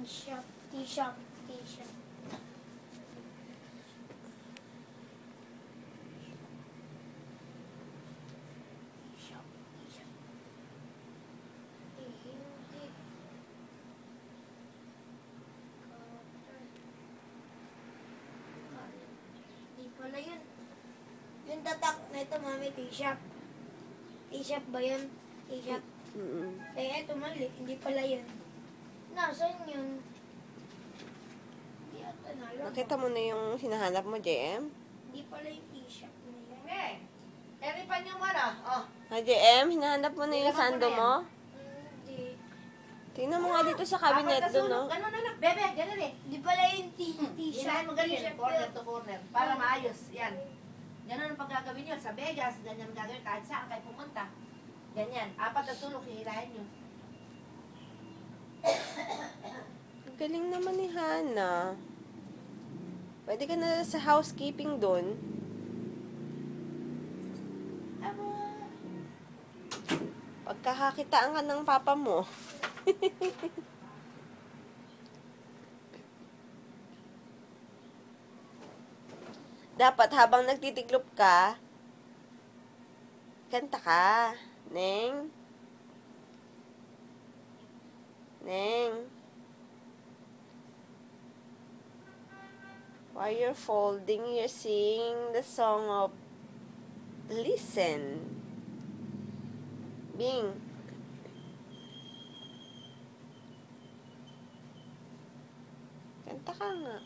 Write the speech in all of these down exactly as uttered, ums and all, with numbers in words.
T-shop, T-shop, T-shop. Wala yun. Yung tatak na ito, mami, T-shop. T-shop ba yun? T-shop. Mm-mm. Eh, ito mali. Hindi pala yun. Nasaan yun? Hindi ata nalala. Nakita mo na yung hinahanap mo, J M? Hindi pala yung T-shop na yun. Eh, eripan yung wala. Oh. Ha, J M? Hinahanap mo na yung Hinahanap sando ko na mo? Hindi. Tingnan mo nga dito sa cabinet Apat na doon, sulok. no? Ganun na lang. Bebe, ganun eh. Hindi pala yung T- T-shop. Hinahin mo ganyan. T-shop Corner yun. to corner. Para maayos. Yan. Ganun ang pagkagawin yun. Sa Vegas, ganyan ang gagawin. Kahit saan kayo pumunta. Ganyan. Apat na sulok, hihilahin nyo. Ang galing naman ni Hana. Pwede ka na sa housekeeping doon. Aba. Pagkakakitaan ka ng papa mo. Dapat habang nagtitiklop ka, kanta ka. Neng? Neng? While you're folding, you're singing the song of Listen. Bing. Kanta ka nga.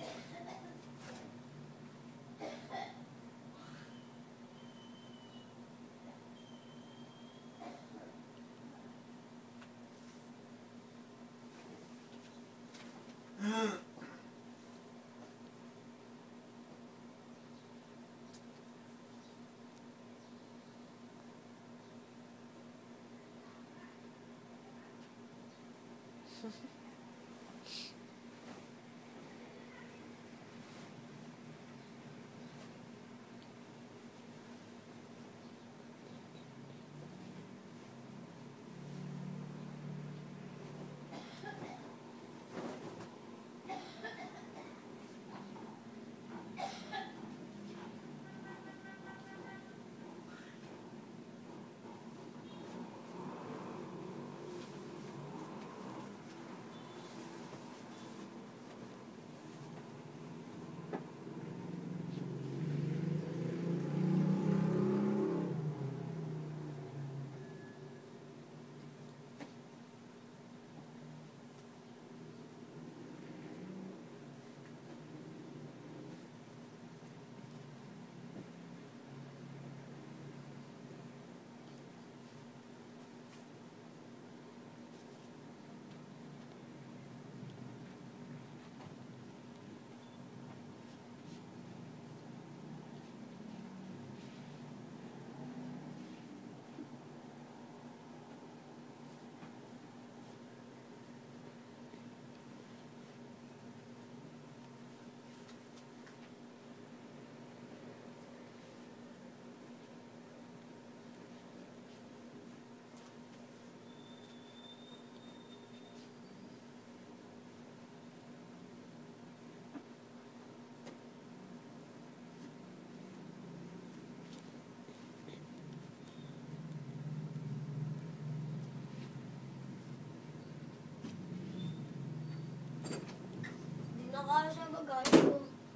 Nakasa sa bagay ko.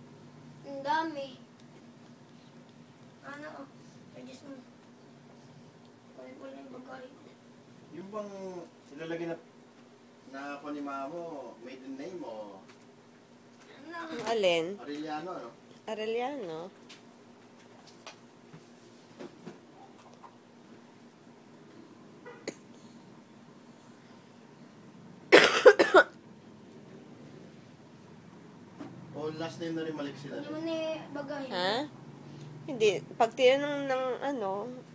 Ang dami. Ano? Adjust mo. Kunin ko lang yung bagay ko. Yung bang ilalagay na na ako ni Mamo, maiden name mo, Ano? Ang alin? Arellano, ano? Arellano. O last name na rin malik sila. Ano man eh, bagay. Ha? Hindi. Pag tinanong ng ano,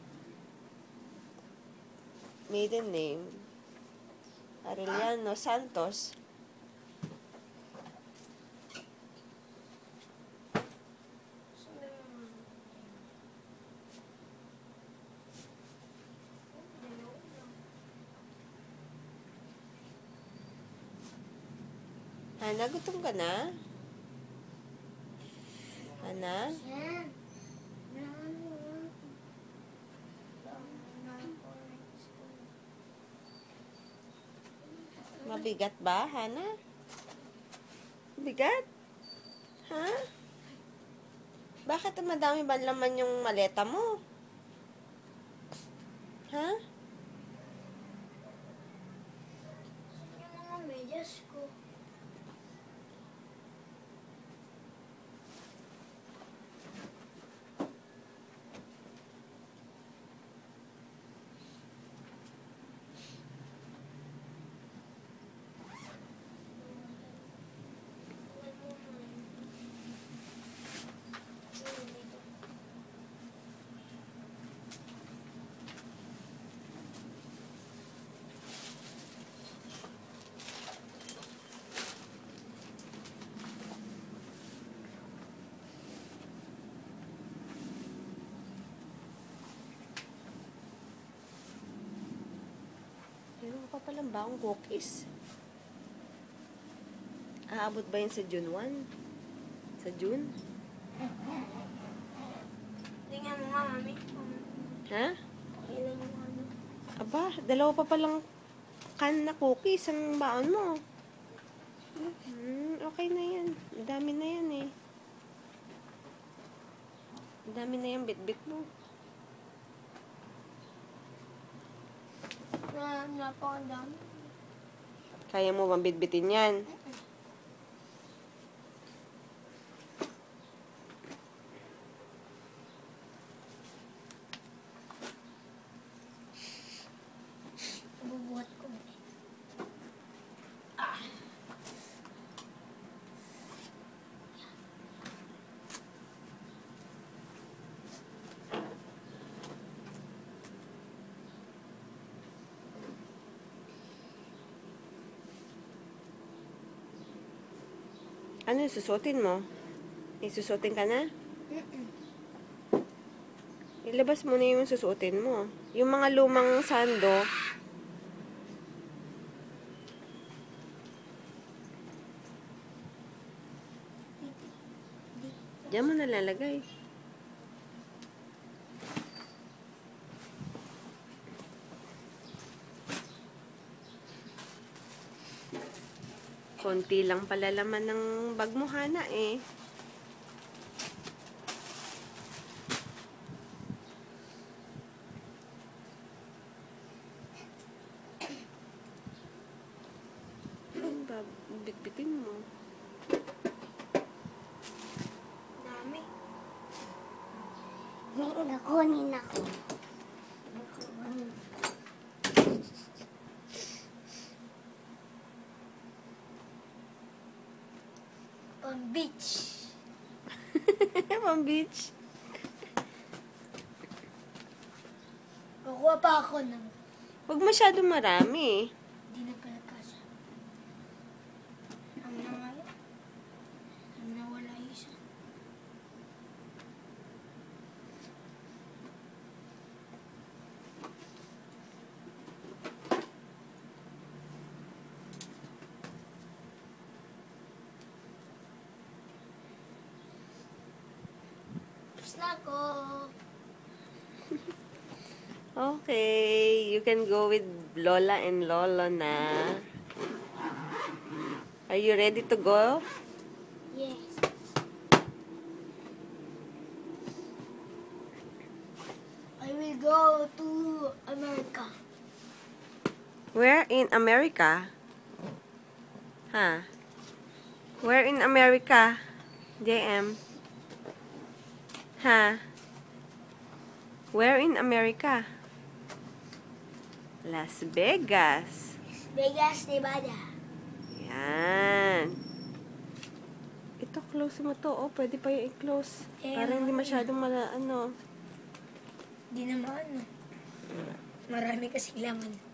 maiden name, Arellano Santos. Hana, gutom ka na? Hana? Yan. Mabigat ba, Hana? Bigat? Ha? Bakit madami ba laman yung maleta mo? Ha? Yung mga medyas ko. Meron pa palang baong cookies. Aabot ba yun sa June first? Sa June? Tingnan mo nga, mami. Ha? Ilan yung ano? Aba, dalawa pa palang can na cookies ang baon mo. Hmm, okay na yan. Ang dami na yan eh. Ang dami na yan bit-bit mo. Na, napakadami. Kaya mo bang bitbitin yan? Bubuhat ko. Ano yung susuotin mo? Isusuotin ka na? Mm-mm. Ilabas mo na yung susuotin mo. Yung mga lumang sando, diyan mo nalalagay. Konti lang pala laman ng bag mo, Hana, eh. Ano ba? Bitbitin mo. Dami. Nakunin ako. Pang beach. Pang beach. Kukuha pa ako ng... Huwag masyadong marami. Hindi na pala kasha. Ang na nga yan. Ang nawala isa. Tapos na ako. Okay, you can go with Lola and Lolo na. Are you ready to go? Yes. I will go to America. Where in America? Huh? Where in America? J M? Huh? Where in America? Las Vegas. Vegas, Nevada. Yan. Ito, close mo to. Oh, pwede pa yung i-close. Eh, Para hindi ano masyadong mala, ano. Di naman. Marami kasing laman.